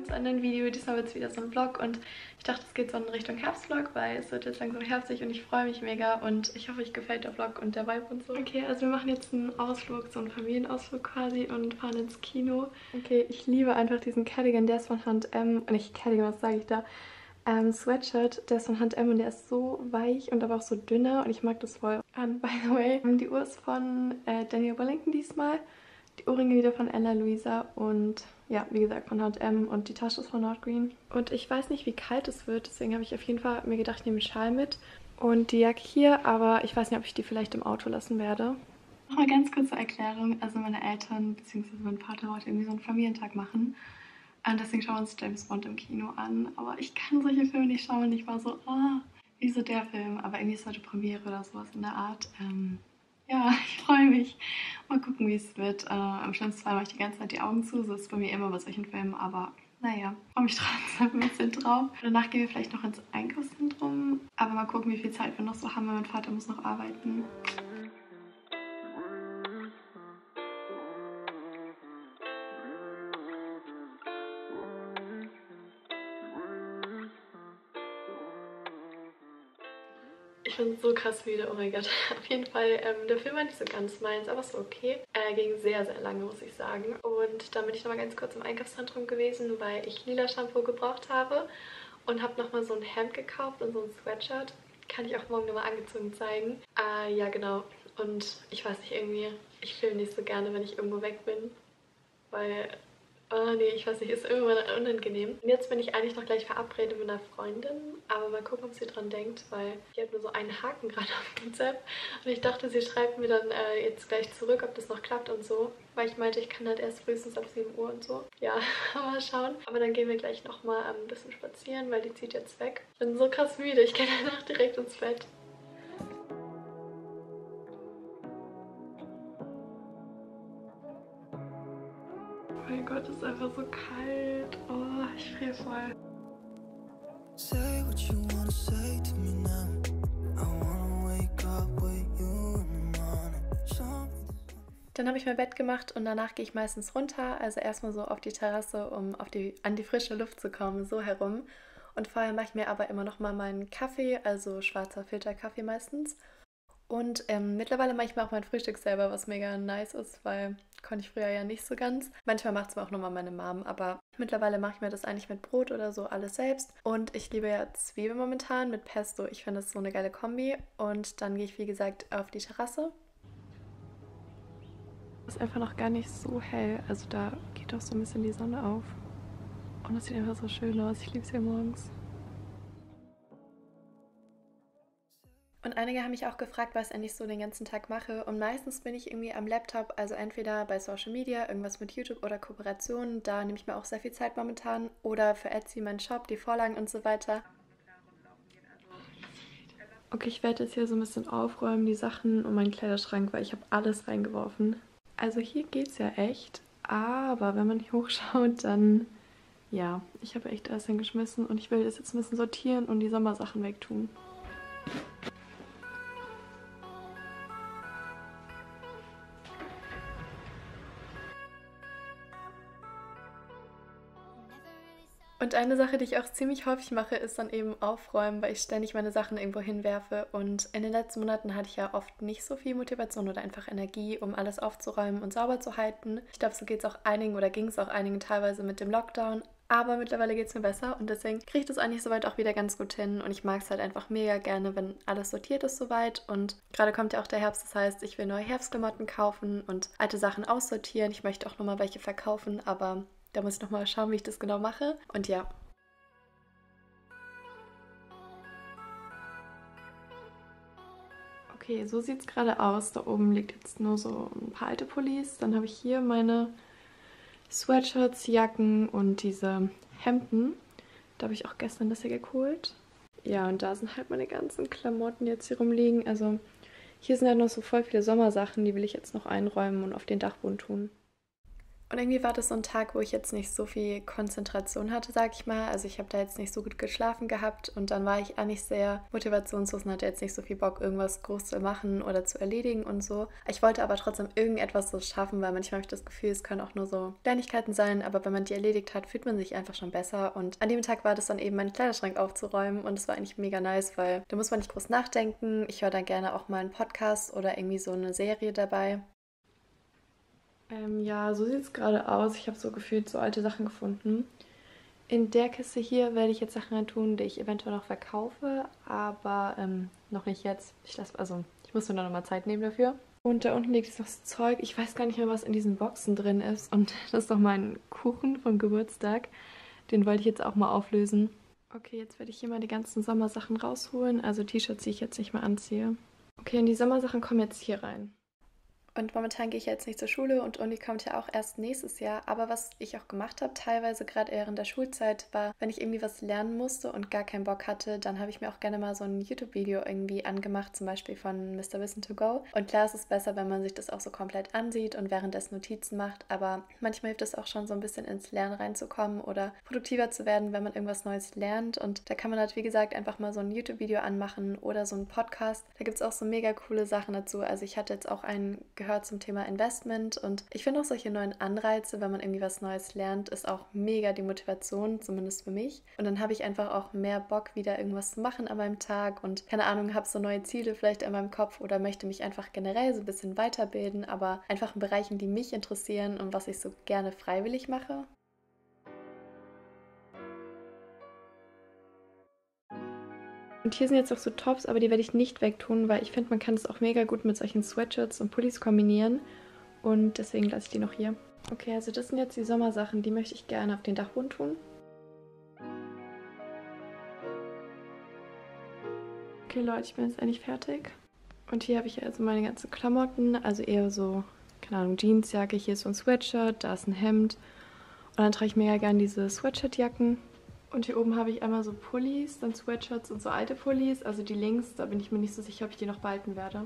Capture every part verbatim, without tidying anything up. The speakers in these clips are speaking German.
zu einem neuen Video. Diesmal wird es wieder so ein Vlog und ich dachte, es geht so in Richtung Herbstvlog, weil es wird jetzt langsam herbstig und ich freue mich mega und ich hoffe, euch gefällt der Vlog und der Vibe und so. Okay, also wir machen jetzt einen Ausflug, so einen Familienausflug quasi und fahren ins Kino. Okay, ich liebe einfach diesen Cardigan, der ist von H und M, nicht Cardigan, was sage ich da? Ähm, Sweatshirt, der ist von H und M und der ist so weich und aber auch so dünner und ich mag das voll. Und by the way, die Uhr ist von äh, Daniel Wellington diesmal. Die Ohrringe wieder von Ella Louisa und ja, wie gesagt von H und M und die Tasche ist von Nordgreen. Und ich weiß nicht, wie kalt es wird, deswegen habe ich auf jeden Fall mir gedacht, ich nehme einen Schal mit. Und die Jacke hier, aber ich weiß nicht, ob ich die vielleicht im Auto lassen werde. Nochmal ganz kurze Erklärung. Also meine Eltern bzw. mein Vater wollte irgendwie so einen Familientag machen. Und deswegen schauen wir uns James Bond im Kino an. Aber ich kann solche Filme nicht schauen und ich war so, ah, wieso der Film? Aber irgendwie ist heute Premiere oder sowas in der Art. Ähm, Ja, ich freue mich. Mal gucken, wie es wird. Äh, am schlimmsten Fall mache ich die ganze Zeit die Augen zu. So ist es bei mir immer bei solchen Filmen. Aber naja, freue mich trotzdem ein bisschen drauf. Danach gehen wir vielleicht noch ins Einkaufszentrum. Aber mal gucken, wie viel Zeit wir noch so haben. Mein Vater muss noch arbeiten. Ich bin so krass müde, oh mein Gott. Auf jeden Fall, ähm, der Film war nicht so ganz meins, aber es war okay. Er ging sehr, sehr lange, muss ich sagen. Und dann bin ich nochmal ganz kurz im Einkaufszentrum gewesen, weil ich lila Shampoo gebraucht habe. Und habe nochmal so ein Hemd gekauft und so ein Sweatshirt. Kann ich auch morgen nochmal angezogen zeigen. Äh, ja, genau. Und ich weiß nicht, irgendwie, ich filme nicht so gerne, wenn ich irgendwo weg bin. Weil... Oh nee, ich weiß nicht, ist irgendwann unangenehm. Und jetzt bin ich eigentlich noch gleich verabredet mit einer Freundin, aber mal gucken, ob sie dran denkt, weil die hat nur so einen Haken gerade auf WhatsApp und ich dachte, sie schreibt mir dann äh, jetzt gleich zurück, ob das noch klappt und so, weil ich meinte, ich kann halt erst frühestens ab sieben Uhr und so. Ja, mal schauen. Aber dann gehen wir gleich nochmal ähm, ein bisschen spazieren, weil die zieht jetzt weg. Ich bin so krass müde, ich gehe danach direkt ins Bett. Oh mein Gott, es ist einfach so kalt. Oh, ich friere voll. Say what you wanna say to me now. I wanna wake up with you in the morning. Dann habe ich mein Bett gemacht und danach gehe ich meistens runter. Also erstmal so auf die Terrasse, um auf die, an die frische Luft zu kommen, so herum. Und vorher mache ich mir aber immer noch mal meinen Kaffee, also schwarzer Filterkaffee meistens. Und ähm, mittlerweile mache ich mir auch mein Frühstück selber, was mega nice ist, weil konnte ich früher ja nicht so ganz. Manchmal macht es mir auch nochmal meine Mom, aber mittlerweile mache ich mir das eigentlich mit Brot oder so alles selbst. Und ich liebe ja Zwiebeln momentan mit Pesto. Ich finde das so eine geile Kombi. Und dann gehe ich, wie gesagt, auf die Terrasse. Es ist einfach noch gar nicht so hell. Also da geht doch so ein bisschen die Sonne auf. Und es sieht einfach so schön aus. Ich liebe es hier morgens. Und einige haben mich auch gefragt, was ich eigentlich so den ganzen Tag mache. Und meistens bin ich irgendwie am Laptop, also entweder bei Social Media, irgendwas mit YouTube oder Kooperationen. Da nehme ich mir auch sehr viel Zeit momentan. Oder für Etsy, meinen Shop, die Vorlagen und so weiter. Okay, ich werde jetzt hier so ein bisschen aufräumen, die Sachen und meinen Kleiderschrank, weil ich habe alles reingeworfen. Also hier geht's ja echt. Aber wenn man hier hochschaut, dann... Ja, ich habe echt alles hingeschmissen. Und ich will das jetzt ein bisschen sortieren und die Sommersachen wegtun. Und eine Sache, die ich auch ziemlich häufig mache, ist dann eben aufräumen, weil ich ständig meine Sachen irgendwo hinwerfe. Und in den letzten Monaten hatte ich ja oft nicht so viel Motivation oder einfach Energie, um alles aufzuräumen und sauber zu halten. Ich glaube, so geht es auch einigen oder ging es auch einigen teilweise mit dem Lockdown. Aber mittlerweile geht es mir besser und deswegen kriege ich das eigentlich soweit auch wieder ganz gut hin. Und ich mag es halt einfach mega gerne, wenn alles sortiert ist soweit. Und gerade kommt ja auch der Herbst, das heißt, ich will neue Herbstklamotten kaufen und alte Sachen aussortieren. Ich möchte auch nochmal welche verkaufen, aber... Da muss ich nochmal schauen, wie ich das genau mache. Und ja. Okay, so sieht es gerade aus. Da oben liegt jetzt nur so ein paar alte Pullis. Dann habe ich hier meine Sweatshirts, Jacken und diese Hemden. Da habe ich auch gestern das hier geholt. Ja, und da sind halt meine ganzen Klamotten, die jetzt hier rumliegen. Also hier sind halt noch so voll viele Sommersachen, die will ich jetzt noch einräumen und auf den Dachboden tun. Und irgendwie war das so ein Tag, wo ich jetzt nicht so viel Konzentration hatte, sag ich mal. Also ich habe da jetzt nicht so gut geschlafen gehabt und dann war ich eigentlich sehr motivationslos und hatte jetzt nicht so viel Bock, irgendwas groß zu machen oder zu erledigen und so. Ich wollte aber trotzdem irgendetwas so schaffen, weil manchmal habe ich das Gefühl, es können auch nur so Kleinigkeiten sein, aber wenn man die erledigt hat, fühlt man sich einfach schon besser. Und an dem Tag war das dann eben, meinen Kleiderschrank aufzuräumen und es war eigentlich mega nice, weil da muss man nicht groß nachdenken. Ich höre dann gerne auch mal einen Podcast oder irgendwie so eine Serie dabei. Ähm, ja, so sieht es gerade aus. Ich habe so gefühlt so alte Sachen gefunden. In der Kiste hier werde ich jetzt Sachen rein tun, die ich eventuell noch verkaufe, aber ähm, noch nicht jetzt. Ich lasse, also ich muss mir noch mal Zeit nehmen dafür. Und da unten liegt jetzt noch das Zeug. Ich weiß gar nicht mehr, was in diesen Boxen drin ist. Und das ist doch mein Kuchen vom Geburtstag. Den wollte ich jetzt auch mal auflösen. Okay, jetzt werde ich hier mal die ganzen Sommersachen rausholen. Also T-Shirts, die ich jetzt nicht mehr anziehe. Okay, und die Sommersachen kommen jetzt hier rein. Und momentan gehe ich jetzt nicht zur Schule und Uni kommt ja auch erst nächstes Jahr. Aber was ich auch gemacht habe, teilweise gerade während der Schulzeit, war, wenn ich irgendwie was lernen musste und gar keinen Bock hatte, dann habe ich mir auch gerne mal so ein YouTube-Video irgendwie angemacht, zum Beispiel von Mister Wissen to Go. Und klar, es ist besser, wenn man sich das auch so komplett ansieht und währenddessen Notizen macht. Aber manchmal hilft es auch schon so ein bisschen ins Lernen reinzukommen oder produktiver zu werden, wenn man irgendwas Neues lernt. Und da kann man halt, wie gesagt, einfach mal so ein YouTube-Video anmachen oder so einen Podcast. Da gibt es auch so mega coole Sachen dazu. Also ich hatte jetzt auch einen gehört zum Thema Investment und ich finde auch solche neuen Anreize, wenn man irgendwie was Neues lernt, ist auch mega die Motivation, zumindest für mich. Und dann habe ich einfach auch mehr Bock, wieder irgendwas zu machen an meinem Tag und keine Ahnung, habe so neue Ziele vielleicht in meinem Kopf oder möchte mich einfach generell so ein bisschen weiterbilden, aber einfach in Bereichen, die mich interessieren und was ich so gerne freiwillig mache. Und hier sind jetzt auch so Tops, aber die werde ich nicht wegtun, weil ich finde, man kann es auch mega gut mit solchen Sweatshirts und Pullis kombinieren. Und deswegen lasse ich die noch hier. Okay, also das sind jetzt die Sommersachen, die möchte ich gerne auf den Dachboden tun. Okay Leute, ich bin jetzt eigentlich fertig. Und hier habe ich also meine ganzen Klamotten, also eher so, keine Ahnung, Jeansjacke, hier ist so ein Sweatshirt, da ist ein Hemd. Und dann trage ich mega gerne diese Sweatshirt-Jacken. Und hier oben habe ich einmal so Pullis, dann Sweatshirts und so alte Pullis. Also die links, da bin ich mir nicht so sicher, ob ich die noch behalten werde.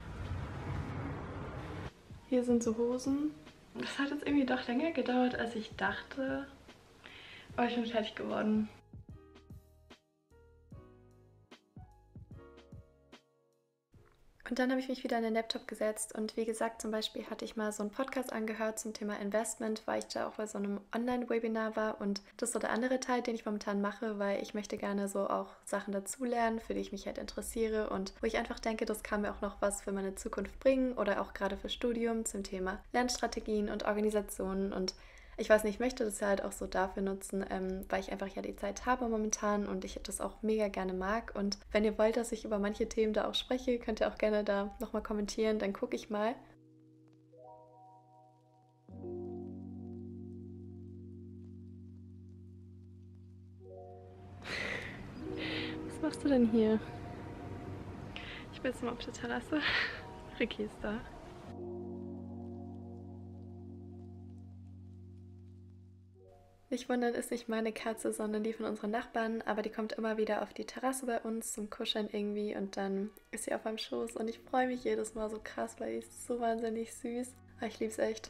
Hier sind so Hosen. Das hat jetzt irgendwie doch länger gedauert, als ich dachte. Aber ich bin fertig geworden. Und dann habe ich mich wieder an den Laptop gesetzt und wie gesagt, zum Beispiel hatte ich mal so einen Podcast angehört zum Thema Investment, weil ich da auch bei so einem Online-Webinar war und das ist so der andere Teil, den ich momentan mache, weil ich möchte gerne so auch Sachen dazulernen, für die ich mich halt interessiere und wo ich einfach denke, das kann mir auch noch was für meine Zukunft bringen oder auch gerade für Studium zum Thema Lernstrategien und Organisationen und ich weiß nicht, ich möchte das ja halt auch so dafür nutzen, ähm, weil ich einfach ja die Zeit habe momentan und ich das auch mega gerne mag. Und wenn ihr wollt, dass ich über manche Themen da auch spreche, könnt ihr auch gerne da nochmal kommentieren, dann gucke ich mal. Was machst du denn hier? Ich bin jetzt mal auf der Terrasse. Ricky ist da. Nicht wundern, ist nicht meine Katze, sondern die von unseren Nachbarn, aber die kommt immer wieder auf die Terrasse bei uns zum Kuscheln irgendwie und dann ist sie auf meinem Schoß und ich freue mich jedes Mal so krass, weil die ist so wahnsinnig süß. Aber ich liebe es echt.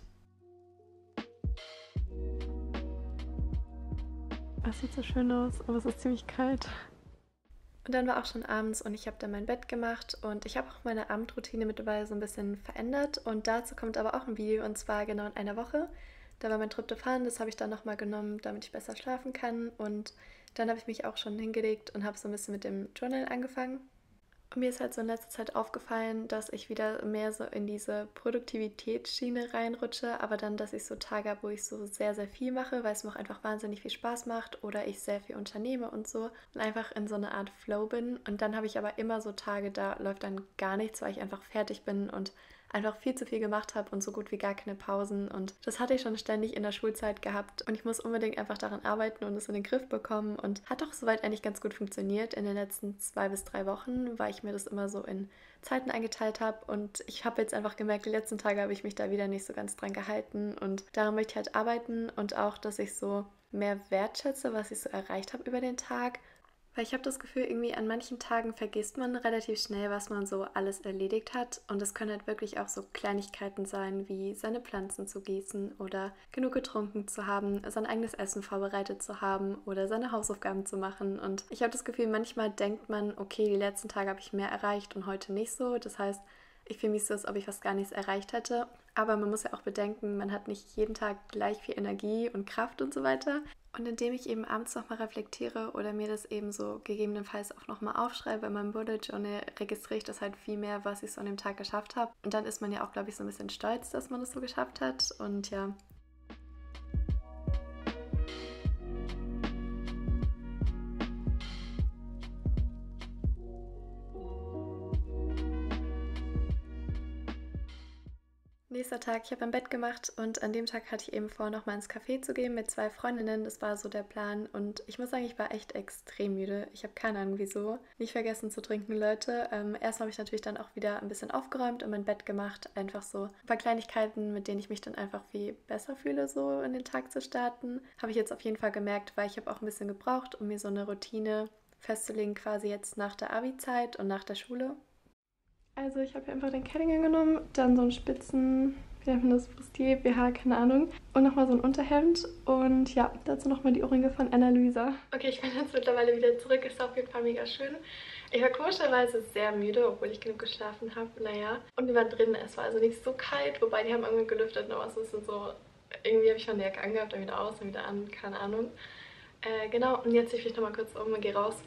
Es sieht so schön aus, aber es ist ziemlich kalt. Und dann war auch schon abends und ich habe dann mein Bett gemacht und ich habe auch meine Abendroutine mittlerweile so ein bisschen verändert und dazu kommt aber auch ein Video und zwar genau in einer Woche. Da war mein Tryptophan, das habe ich dann nochmal genommen, damit ich besser schlafen kann. Und dann habe ich mich auch schon hingelegt und habe so ein bisschen mit dem Journal angefangen. Und mir ist halt so in letzter Zeit aufgefallen, dass ich wieder mehr so in diese Produktivitätsschiene reinrutsche, aber dann, dass ich so Tage habe, wo ich so sehr, sehr viel mache, weil es mir auch einfach wahnsinnig viel Spaß macht oder ich sehr viel unternehme und so und einfach in so eine Art Flow bin. Und dann habe ich aber immer so Tage, da läuft dann gar nichts, weil ich einfach fertig bin und einfach viel zu viel gemacht habe und so gut wie gar keine Pausen und das hatte ich schon ständig in der Schulzeit gehabt und ich muss unbedingt einfach daran arbeiten und es in den Griff bekommen und hat auch soweit eigentlich ganz gut funktioniert. In den letzten zwei bis drei Wochen, weil ich mir das immer so in Zeiten eingeteilt habe und ich habe jetzt einfach gemerkt, die letzten Tage habe ich mich da wieder nicht so ganz dran gehalten und daran möchte ich halt arbeiten und auch, dass ich so mehr wertschätze, was ich so erreicht habe über den Tag. Weil ich habe das Gefühl, irgendwie an manchen Tagen vergisst man relativ schnell, was man so alles erledigt hat. Und es können halt wirklich auch so Kleinigkeiten sein, wie seine Pflanzen zu gießen oder genug getrunken zu haben, sein eigenes Essen vorbereitet zu haben oder seine Hausaufgaben zu machen. Und ich habe das Gefühl, manchmal denkt man, okay, die letzten Tage habe ich mehr erreicht und heute nicht so. Das heißt, ich fühle mich so, als ob ich fast gar nichts erreicht hätte. Aber man muss ja auch bedenken, man hat nicht jeden Tag gleich viel Energie und Kraft und so weiter. Und indem ich eben abends nochmal reflektiere oder mir das eben so gegebenenfalls auch nochmal aufschreibe in meinem Bullet Journal, registriere ich das halt viel mehr, was ich so an dem Tag geschafft habe. Und dann ist man ja auch, glaube ich, so ein bisschen stolz, dass man das so geschafft hat. Und ja. Nächster Tag, ich habe ein Bett gemacht und an dem Tag hatte ich eben vor, nochmal ins Café zu gehen mit zwei Freundinnen. Das war so der Plan und ich muss sagen, ich war echt extrem müde. Ich habe keine Ahnung wieso. Nicht vergessen zu trinken, Leute. Ähm, erst habe ich natürlich dann auch wieder ein bisschen aufgeräumt und mein Bett gemacht. Einfach so ein paar Kleinigkeiten, mit denen ich mich dann einfach viel besser fühle, so in den Tag zu starten. Habe ich jetzt auf jeden Fall gemerkt, weil ich habe auch ein bisschen gebraucht, um mir so eine Routine festzulegen, quasi jetzt nach der Abi-Zeit und nach der Schule. Also ich habe hier einfach den Cardigan genommen, dann so einen spitzen, wie nennt man das, Bustier, B H, keine Ahnung. Und nochmal so ein Unterhemd und ja, dazu nochmal die Ohrringe von Annalisa. Okay, ich bin jetzt mittlerweile wieder zurück, ist auf jeden Fall mega schön. Ich war komischerweise sehr müde, obwohl ich genug geschlafen habe, naja. Und wir waren drin, es war also nicht so kalt, wobei die haben irgendwie gelüftet, aber es ist so, irgendwie habe ich schon eine Jacke angehabt, dann wieder aus, dann wieder an, keine Ahnung. Äh, genau, und jetzt ziehe ich mich nochmal kurz um und gehe raus.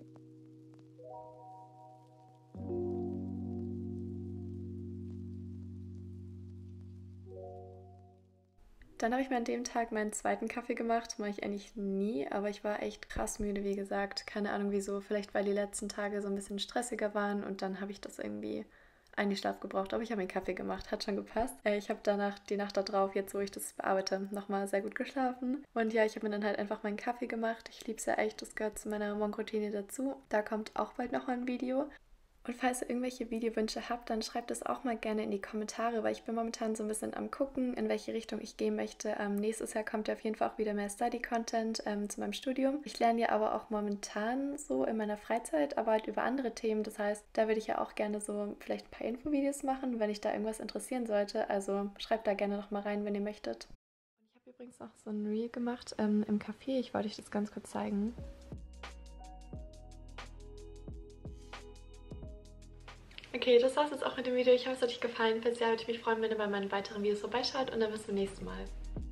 Dann habe ich mir an dem Tag meinen zweiten Kaffee gemacht. Mache ich eigentlich nie, aber ich war echt krass müde, wie gesagt. Keine Ahnung wieso. Vielleicht weil die letzten Tage so ein bisschen stressiger waren und dann habe ich das irgendwie eigentlich Schlaf gebraucht. Aber ich habe mir einen Kaffee gemacht, hat schon gepasst. Äh, Ich habe danach die Nacht darauf, jetzt wo ich das bearbeite, nochmal sehr gut geschlafen. Und ja, ich habe mir dann halt einfach meinen Kaffee gemacht. Ich liebe es ja echt, das gehört zu meiner Morgenroutine dazu. Da kommt auch bald noch ein Video. Und falls ihr irgendwelche Videowünsche habt, dann schreibt es auch mal gerne in die Kommentare, weil ich bin momentan so ein bisschen am gucken, in welche Richtung ich gehen möchte. Ähm, nächstes Jahr kommt ja auf jeden Fall auch wieder mehr Study-Content ähm, zu meinem Studium. Ich lerne ja aber auch momentan so in meiner Freizeit, aber halt über andere Themen. Das heißt, da würde ich ja auch gerne so vielleicht ein paar Infovideos machen, wenn ich da irgendwas interessieren sollte. Also schreibt da gerne noch mal rein, wenn ihr möchtet. Und ich habe übrigens auch so ein Reel gemacht ähm, im Café. Ich wollte euch das ganz kurz zeigen. Okay, das war's jetzt auch mit dem Video. Ich hoffe, es hat euch gefallen. Falls ja, würde ich mich freuen, wenn ihr bei meinen weiteren Videos vorbeischaut und dann bis zum nächsten Mal.